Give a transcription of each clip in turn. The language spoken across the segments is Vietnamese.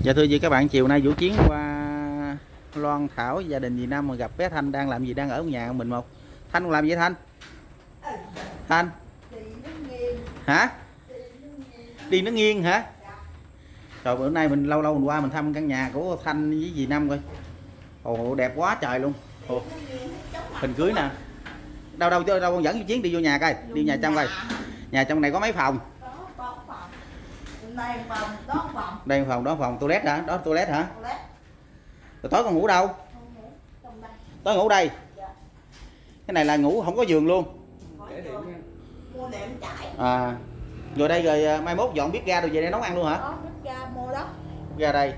Dạ thưa chị các bạn, chiều nay Vũ Chiến qua Loan Thảo gia đình dì Năm mà gặp bé Thanh đang làm gì, đang ở nhà mình một. Thanh còn làm gì Thanh? Thanh hả? Đi nó nghiêng hả? Trời, bữa nay mình lâu mình qua mình thăm căn nhà của Thanh với dì Năm coi. Ồ đẹp quá trời luôn. Ồ, hình cưới nè. Đâu con dẫn Vũ Chiến đi vô nhà coi, đi nhà trong coi. Nhà trong này có mấy phòng? Đây phòng, đó phòng toilet hả? Đó toilet hả? Rồi tối con ngủ đâu? Tối ngủ đây. Cái này là ngủ không có giường luôn. À, rồi đây rồi mai mốt dọn bếp ga rồi về đây nấu ăn luôn hả? Ra đây.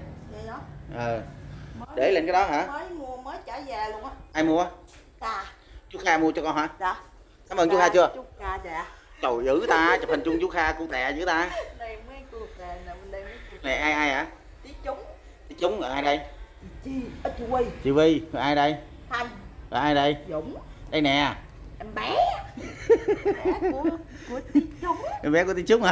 Để lên cái đó hả? Mới trả về luôn á. Ai mua? Chú Kha mua cho con hả? Dạ. Cảm ơn chú Kha chưa? Chú Kha dạ. Trời dữ ta, chụp hình chung chú Kha cu tè dữ ta. Đây mấy cô tè nè, bên đây mấy cô. Này ai hả? Tí chúng. Tí chúng rồi ai đây? Chị Huy. Chị Vi, rồi ai đây? Thanh. Rồi ai đây? Dũng. Đây nè. Em bé. Của Tí chúng. Em bé của Tí chúng hả?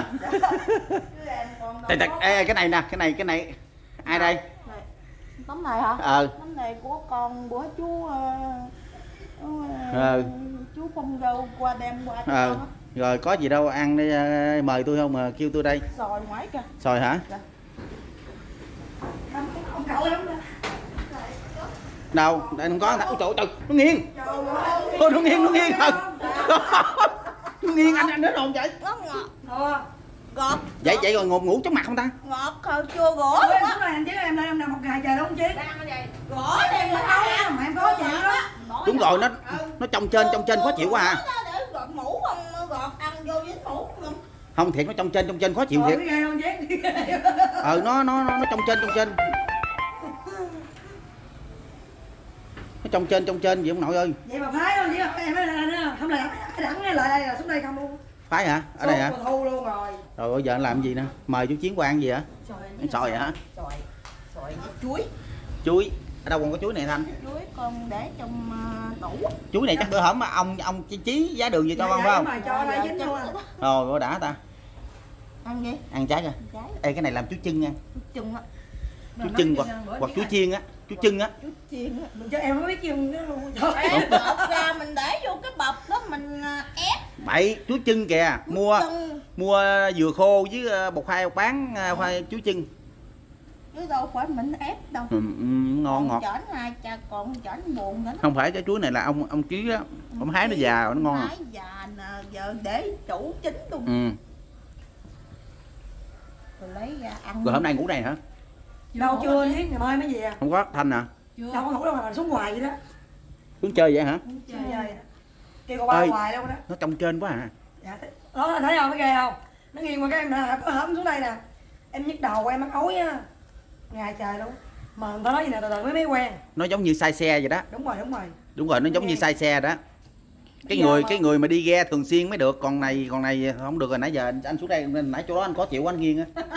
Ê, cái này nè, cái này. Ai đây? Tấm này hả? Tấm này của con của chú chú Phong Dâu qua đem qua cho con á. Rồi có gì đâu ăn đi, mời tôi không mà kêu tôi đây. Sòi ngoài kìa. Sòi hả? Dạ. Ông cậu lắm. Đâu, đây không có. Ôi trời, nó nghiêng. Thôi nó nghiêng thật. Nó nghiêng anh đến hồn vậy. Nó ngọt. Gọt. Vậy rồi ngủ trước mặt không ta? Ngọt chưa gỗ luôn á. Anh chứ em lên em nằm một ngày trời đúng không chứ? Gỗ đây mà đâu mà em có chuyện đó. Đúng rồi, nó trong trên khó chịu quá à. Để gọt mũ không gọt ăn vô với mũ không? Không thiệt, nó trong trên khó chịu thiệt. Nó trong trên. Nó trong trên gì ông nội ơi. Vậy mà phái không chứ em không là đẳng lại đây là xuống đây không luôn. Phái hả? Ở đây hả? Thu luôn rồi. Rồi bây giờ anh làm gì nè? Mời chú Chiến qua ăn gì hả? Ăn sòi hả? Sòi với Chuối. Ở đâu còn có chuối này Thanh? Chuối con để trong tủ. Chuối này chắc bữa hổm ông Chí giá đường gì cho con phải không? Mà cho đây dính luôn. Rồi có đã ta. Ăn gì? Ăn trái kìa. Ê cái này làm chuối chưng nha. Chưng á. Chuối chưng hoặc chuối chiên á. Chuối chưng á. Chuối chiên á. Cho em không biết chiên đó luôn. Em bọc ra mình để vô cái bọc đó mình ép. Bậy, chuối chưng kìa, mua dừa khô với bột khoai bán khoai chuối chưng. Chứ đâu phải mình ép đâu. Ngon ngọt. Chởn hai cha còn chởn buồn nữa. Không phải cái chuối này là ông Chí á, ông hái nó già nó ngon. Hái già nè, giờ để chủ chính luôn. Rồi lấy ra ăn. Rồi hôm nay ngủ này hả? Đâu chưa chứ, ngày mai mới về. Không có Thanh à? Đâu có ngủ đâu mà xuống ngoài vậy đó. Xuống chơi vậy hả? Xuống chơi. Kêu con ba hoài đâu đó. Nó trong trên quá à. Dạ, đó thấy không, cái ghê không? Nó nghiêng qua cái em đã có hổm xuống đây nè. Em nhức đầu em mắc ối á. Ngày trời luôn. Mà người ta nói gì nè, từ từ mới quen. Nó giống như sai xe vậy đó. Đúng rồi, nó giống như sai xe đó. Cái người mà đi ghe thường xuyên mới được, còn này không được rồi. Nãy giờ anh xuống đây nãy chỗ đó anh có chịu anh nghiêng á.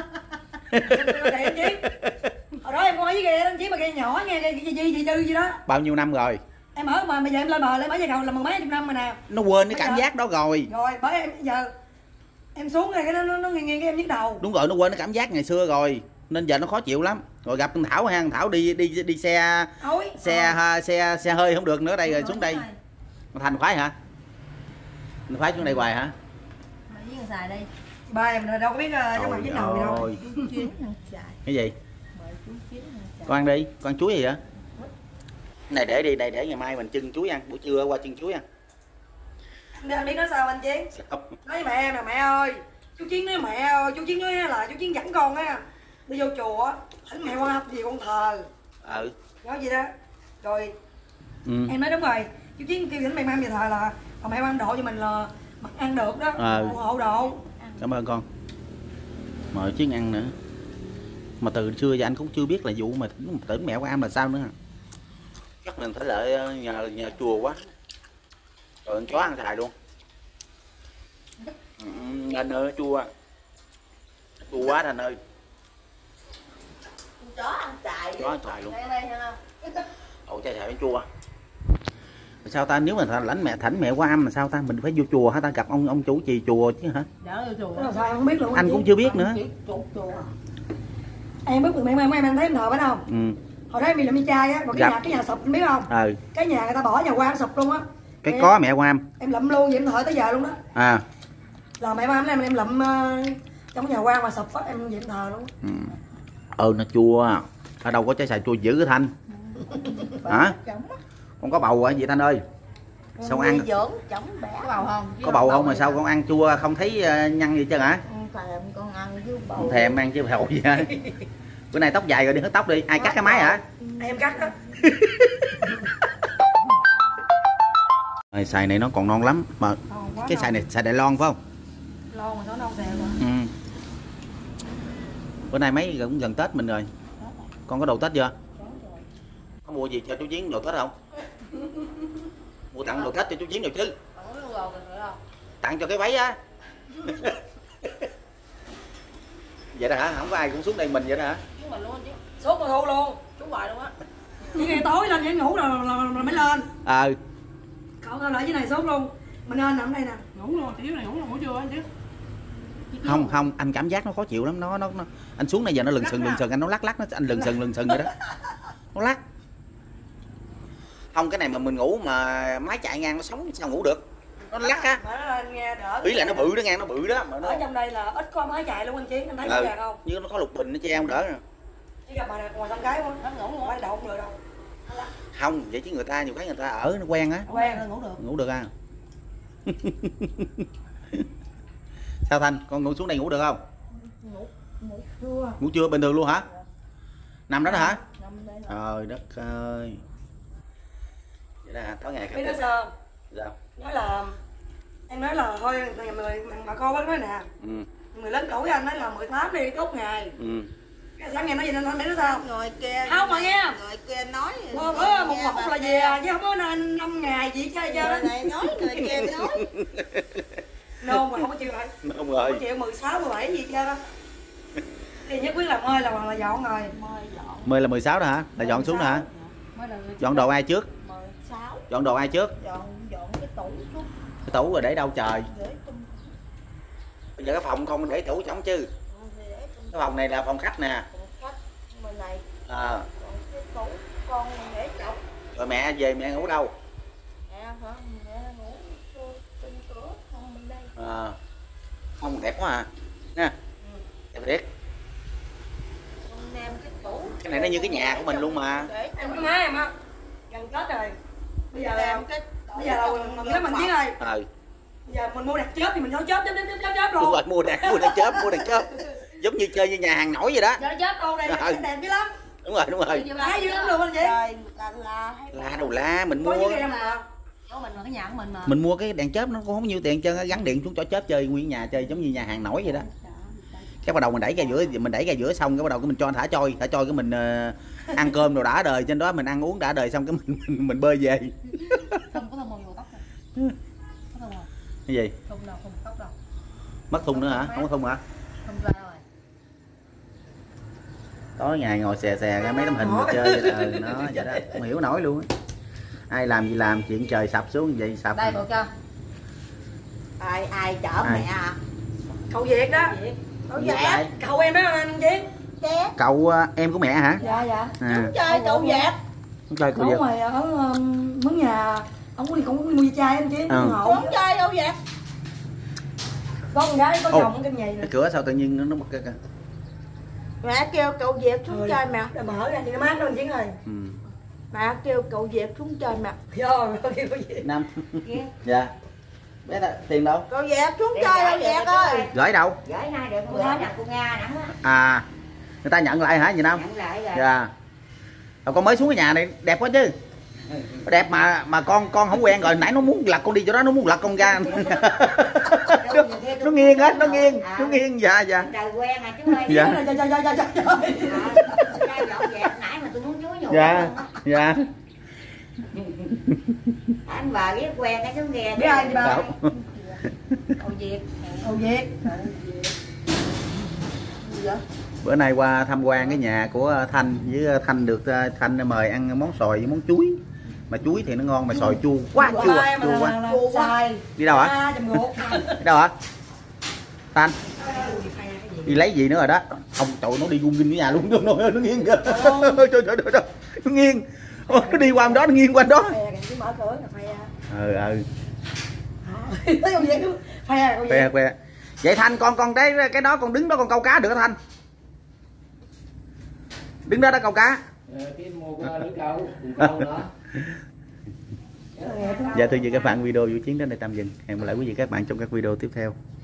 Hồi đó em có với ghe đó chứ, mà ghe nhỏ nghe ghe gì Tư gì đó. Bao nhiêu năm rồi? Em ở mà bây giờ em lên bờ lên bãi giờ cầu là mười mấy chục năm rồi nè. Nó quên cái cảm giác đó rồi. Rồi bởi em giờ em xuống này cái nó nghiêng cái em nhức đầu. Đúng rồi, nó quên cái cảm giác ngày xưa rồi nên giờ nó khó chịu lắm. Rồi gặp thằng Thảo ha, thằng Thảo đi xe hơi không được nữa, đây rồi xuống đây. Thành khoái hả? Thành khoái xuống đây hoài hả? Xài đây. Ba em đâu có biết trong mặt nhức đầu gì đâu. Cái gì? Con ăn đi, con ăn chuối gì vậy? Này để đi, đây để ngày mai mình chưng chuối ăn, buổi trưa qua chưng chuối ăn. Anh biết nói sao anh Chiến? Nói với mẹ em là mẹ ơi, chú Chiến nói mẹ ơi, chú Chiến nói là chú Chiến dẫn con á đi vô chùa, thỉnh mẹ Quan gì con thờ. Nói gì đó. Rồi em nói đúng rồi, chú Chiến kêu thỉnh mẹ Quan về thờ là còn mẹ Quan độ cho mình là mặc ăn được đó, hộ độ. Cảm ơn con. Mời Chiến ăn nữa. Mà từ xưa giờ anh cũng chưa biết là vụ mà tưởng mẹ Quan là sao nữa. Chắc mình phải lại nhờ chùa quá. Rồi con chó ăn xài luôn. Anh ơi chua quá Thành ơi. Chó ăn xài luôn. Ồ chai xài chua. Sao ta, nếu mà thỉnh mẹ Quan mà sao ta, mình phải vô chùa hả ta, gặp ông chủ trì chùa chứ hả? Dạ vô chùa. Sao không biết luôn. Anh cũng chưa biết nữa. Em biết em thấy em thờ phải không? Ừ. Hồi đó em bị làm đi trai á, rồi cái nhà sụp em biết không? Ừ. Cái nhà người ta bỏ nhà quan sụp luôn á. Cái có mẹ của em. Em lụm luôn vậy em thờ tới giờ luôn đó. À. Là mẹ em lụm trong nhà quan mà sụp á em vậy em thờ luôn. Ừ. Nó chua. Ở đâu có trái xài chua dữ cái Thanh. Hả? Con có bầu hả vậy Thanh ơi? Sao con ăn dưỡng chổng bẻ có bầu không? Có bầu không mà sao con ăn chua không thấy nhăn gì chứ hả? Thèm con ăn với bầu. Không thèm ăn chứ bầu gì hả? Bữa nay tóc dài rồi đi hớt tóc đi. Ai cắt cái máy hả? Em cắt đó. Xài này nó còn non lắm mà cái xài này xài Đài Loan phải không? Lon mà nó non xèo rồi. Ừ. Bữa nay mấy cũng gần Tết mình rồi. Con có đồ Tết chưa? Có mua gì cho chú Chiến đồ Tết không? Mua tặng đồ Tết cho chú Chiến được chứ? Tặng cho cái váy á. Vậy đó hả? Không có ai cũng xuống đây mình vậy đó hả? Sốt mà thu luôn. Chú hoài luôn á. Những ngày tối lên dễ ngủ rồi mới lên. Cậu tao lại dưới này sốt luôn. Mình nên nằm đây nè. Ngủ luôn, tí này ngủ luôn, ngủ chưa anh chứ? Không, anh cảm giác nó khó chịu lắm, nó anh xuống này giờ nó lừng sừng anh nó lắc nó anh lừng sừng vậy đó. Nó lắc. Không cái này mà mình ngủ mà máy chạy ngang nó sống sao ngủ được. Nó lắc á. Ý là nó bự đó ngang nó bự đó mà nó... Ở trong đây là ít có máy chạy luôn anh Chiến, anh thấy dễ dàng không? Như nó có lục bình nó che không đỡ nè. Chỉ gặp bà này ngoài trong cái không? Nó ngủ không? Phải đậu không được đâu. Không, vậy chứ người ta nhiều cái người ta ở nó quen á. Quen rồi ngủ được. Ngủ được à. Sao Thanh, con ngủ xuống đây ngủ được không? Ngủ chưa. Ngủ chưa bình thường luôn hả? Nằm đó hả? Nằm đây. Trời đất ơi. Vậy đó hả? Tối ngày biết nó sao? Sao? Nói là em nói là thôi bà con bác nói nè. Người lớn tuổi anh nói là 18 đi tốt ngày. Cái sáng nghe nói gì nên anh biết nó sao? Người kia không mà nghe. Người kia nói một là về chứ không có 5 ngày gì chơi chơi đó. Này nói người kia nói. Nôn mà không có chịu lại. Nôn rồi. Không có chịu 16 17 gì chơi đó. Thì nhất quyết là mơi là dọn rồi. Mơi là 16 đó hả? Là dọn xuống đó hả? Dọn đồ ai trước? 16. Dọn đồ ai trước? Dọn cái tủ trước. Cái tủ rồi để đâu trời? Bây giờ cái phòng không để tủ trống chứ. Cái phòng này là phòng khách nè. Phòng khách bên này. Còn cái tủ con để chọc. Rồi mẹ về mẹ ngủ đâu? Mẹ hả? Mẹ ngủ trên cửa không bên đây. Không đẹp quá à. Nha. Đẹp thiệt. Cái này nó như cái nhà của mình luôn mà. Em có má em á. Gần Tết rồi. Bây giờ là mình thấy mình Chiến ơi. Bây giờ mình mua đặt chớp thì mình nói chớp luôn. Đúng rồi, mua đặt chớp. Giống như chơi như nhà hàng nổi vậy đó. Giờ chớp đâu đây đẹp dữ lắm. Đúng rồi. Lá dữ lắm luôn anh chị. La đầu la mình mua. Mình mua cái đèn chớp nó cũng không nhiêu tiền cho gắn điện xuống cho chớp chơi nguyên nhà chơi giống như nhà hàng nổi vậy đó. Cái bắt đầu mình đẩy ra giữa xong cái bắt đầu cái mình cho thả trôi cái mình ăn cơm rồi đã đời trên đó mình ăn uống đã đời xong cái mình bơi về. Không có thùng màu tóc này. Có thùng không? Cái gì? Thùng đâu, không tóc đâu. Mất thùng nữa hả? Không có thùng hả? Thùng ra rồi. Tối ngày ngồi xè cái mấy tấm hình mà chơi nó vậy đó, không hiểu nổi luôn á. Ai làm gì làm, chuyện trời sập xuống vậy sập. Đây bộ cho. Ai chở mẹ à? Cậu Việt đó. Cậu Việt. Cậu em đó anh Chiến. Cậu em của mẹ hả? Dạ. Đúng chơi cậu Việt. Đúng chơi cậu Việt. Ở ngoài ở mướn nhà, ông cũng đi mua chai anh Chiến. Đúng chơi cậu Việt. Con gái có chồng cái gì nè. Cái cửa sao tự nhiên nó bật kìa. Mẹ kêu cậu Việt xuống chơi mẹ. Đã mở ra thì nó mát đó anh Chiến ơi. Mẹ kêu cậu Việt xuống chơi mẹ. Rồi, kêu cậu Việt. Năm. Dạ. Bé tiền đâu? Cậu Việt xuống chơi cậu Việt ơi. Gửi đâu? Gửi nay được của Nga nặng á. À. Người ta nhận lại hả gì Năm? Nhận lại rồi. Dạ. Rồi con mới xuống cái nhà này đẹp quá chứ. Đẹp mà con không quen rồi, nãy nó muốn lật con đi chỗ đó, nó muốn lật con ra. Nó nghiêng á, nó nghiêng dạ. Trời quen à chú ơi. Dạ. Dọn dẹp nãy mà tôi muốn nhúi nhủ. Dạ. Anh bà biết quen cái số nghe. Biết ai bà? Cậu Việt. Gì vậy? Bữa nay qua tham quan cái nhà của Thanh với Thanh được Thanh mời ăn món xoài với món chuối. Mà chuối thì nó ngon mà xoài chua quá, chua quá. Đi đâu hả? Đi đâu hả? Thanh. Đi lấy gì nữa rồi đó. Ông trời nó đi gung kinh cái nhà luôn, nó nghiêng kìa. Trời trời trời. Nó nghiêng. Nó đi qua đó, nó nghiêng qua đó. Mở cửa là phe. Thấy không vậy? Phe. Vậy Thanh con cái đó con đứng đó con câu cá được hả Thanh? Đứng đó câu cá. Cái mua lưới câu, câu đó. Dạ thưa chị các bạn, video Vũ Chiến đến đây tạm dừng. Hẹn gặp lại quý vị các bạn trong các video tiếp theo.